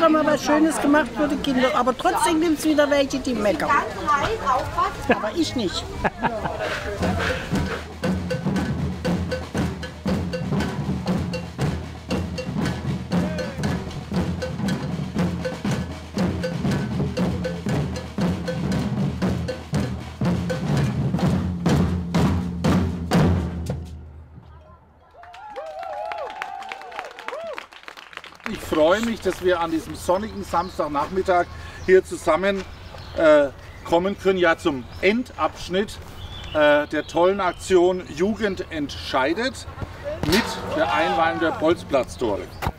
haben wir was Schönes gemacht für die Kinder. Aber trotzdem gibt es wieder welche, die meckern. Aber ich nicht. Ich freue mich, dass wir an diesem sonnigen Samstagnachmittag hier zusammen kommen können, ja zum Endabschnitt der tollen Aktion Jugend entscheidet mit der Einweihung der Bolzplatztore.